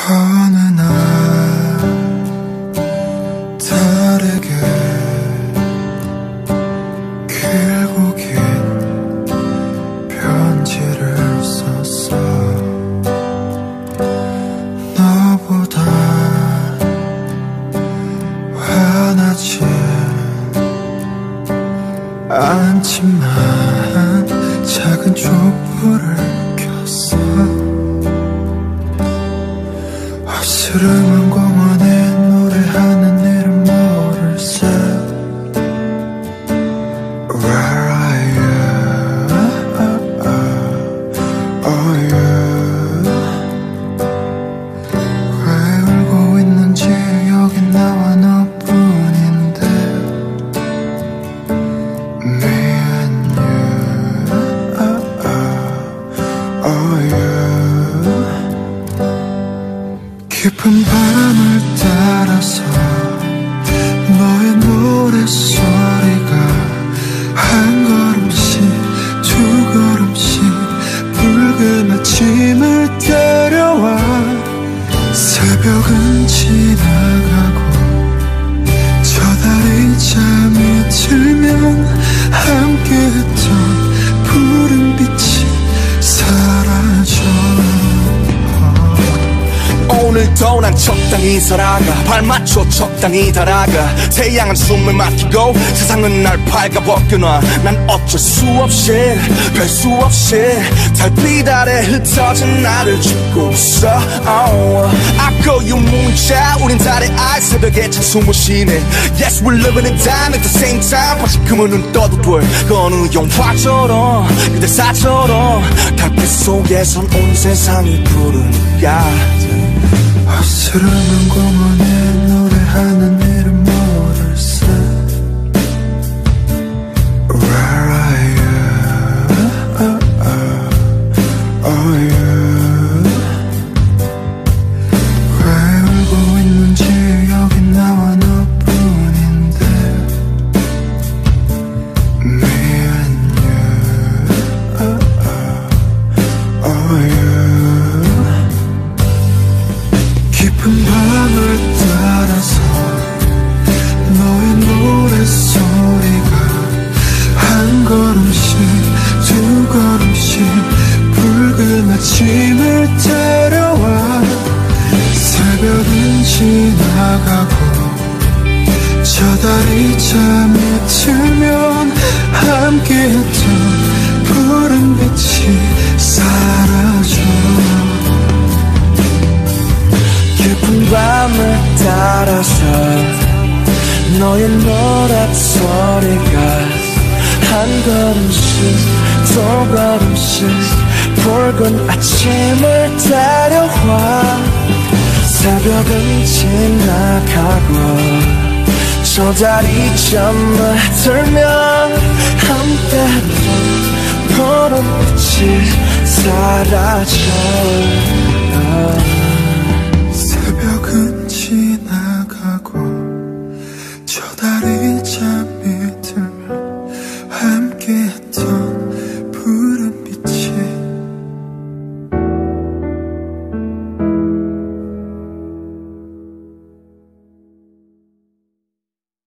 어느 날 다르게 길고 긴 편지를 썼어. 너보다 화나지 않지만 작은 촛불을 켰어. 어스름한 공원에 노래하는 이름 모를세. Where are you? Oh you. 왜 울고 있는지 여긴 나와 너뿐인데. Me and you. Oh you. 깊은 밤을 따라서 너의 노랫소리가 한 걸음씩 두 걸음씩 붉은 아침을 데려와. 새벽은 지나가고 저 달이 잠이 들면 함께했던 푸른 빛이 사라져. 오늘도 난 적당히 살아가, 발맞춰 적당히 달아가. 태양은 숨을 막히고 세상은 날 발가벗겨놔. 난 어쩔 수 없이 별 수 없이 달빛 아래 흩어진 나를 쥐고 있어. I call you 문자, 우린 달의 알, 새벽에 찬 숨을 쉬네. Yes, we're living in time at the same time. 밤시큼은 눈 떠도 돼. 그 어느 영화처럼 그 대사처럼 달빛 속에선 온 세상이 푸르니까. 어스름한 공원에 노래하는 이름 모를세. Where are you? Oh you. 왜 울고 있는지 여긴 나와 너뿐인데. Me and you. Oh you. 깊은 밤을 따라서 너의 노랫소리가 한 걸음씩 두 걸음씩 붉은 아침을 데려와. 새벽은 지나가고 저 달이 잠이 들면 함께했던 푸른 빛이 사라져. 깊은 밤을 따라서 너의 노랫소리가 한 걸음씩 두 걸음씩 붉은 아침을 데려와. 새벽은 지나가고 저 달이 잠을 들면 함께했던 푸른 빛이 사라져.